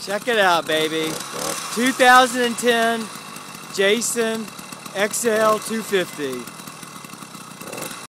Check it out, baby. 2010 Jason XL 250.